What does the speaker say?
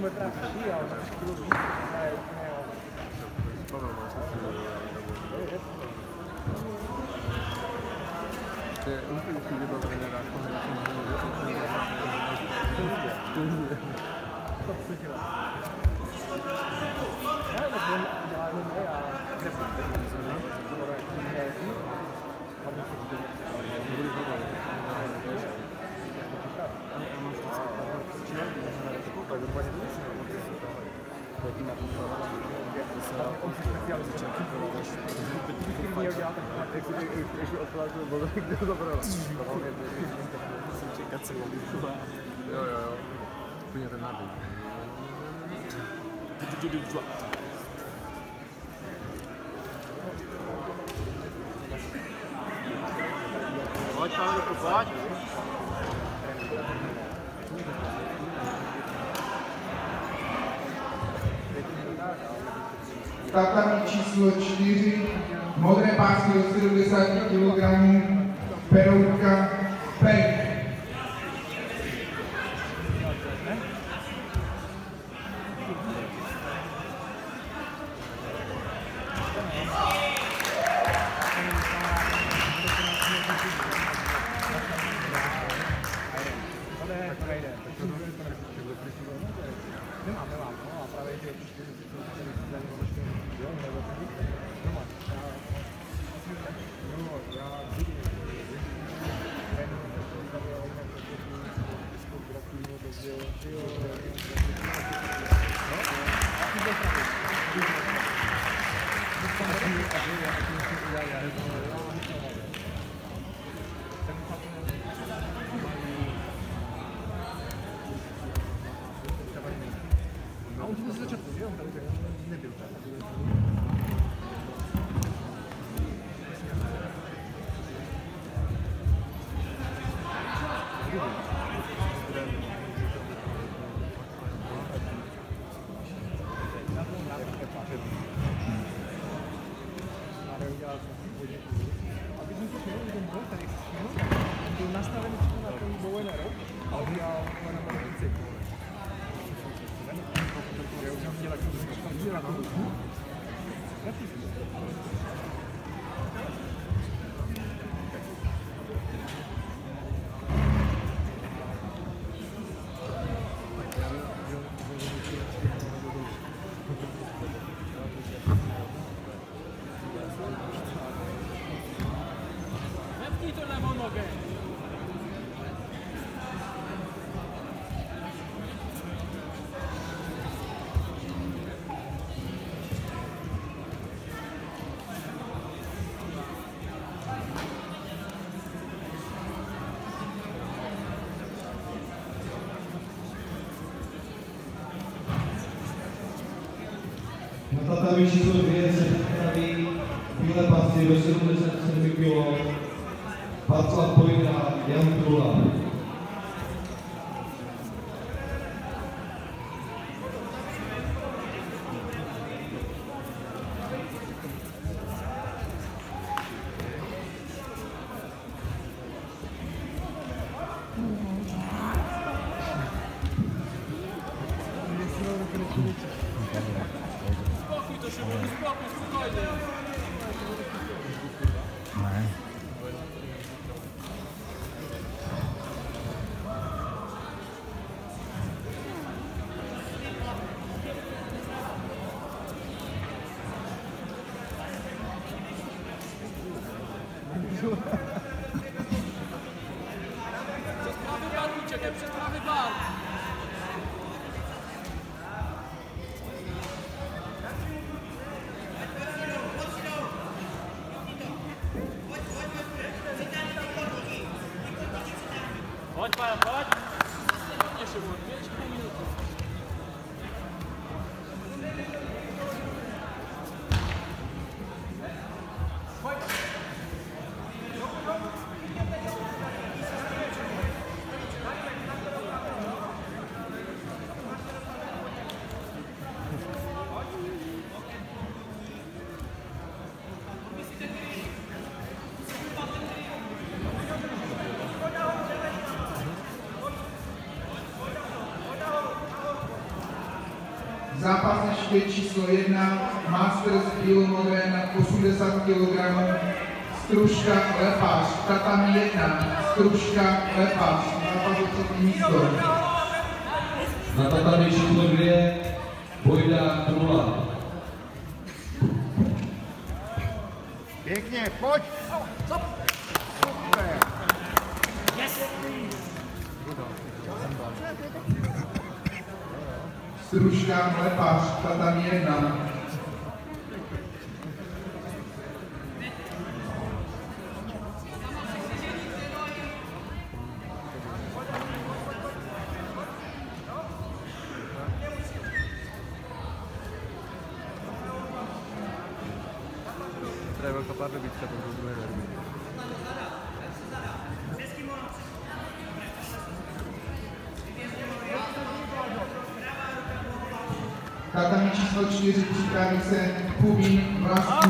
Tatami číslo 4, modré pásky do 70 kg, Peroutka, Pek. Na tatami číslo 2 se připraví bílé pasy do 77 kg, Václav Pojda, Jan Trula. Pode, para, pode. Deixa eu ver, deixa eu ver. Vážky číslo 1, Masters bílomodré nad 80 kg, Stružka Lepáš, tatami 1, Stružka Lepáš, zápas o třetí místo. Na tatami číslo 2, Vojda Trula. Pěkně, pojď! Super! Stružka Lepáš, tatami 1. To je velká pardubička, to bylo druhé derby. Tatami číslo 4 připraví se Kubín Vlasta.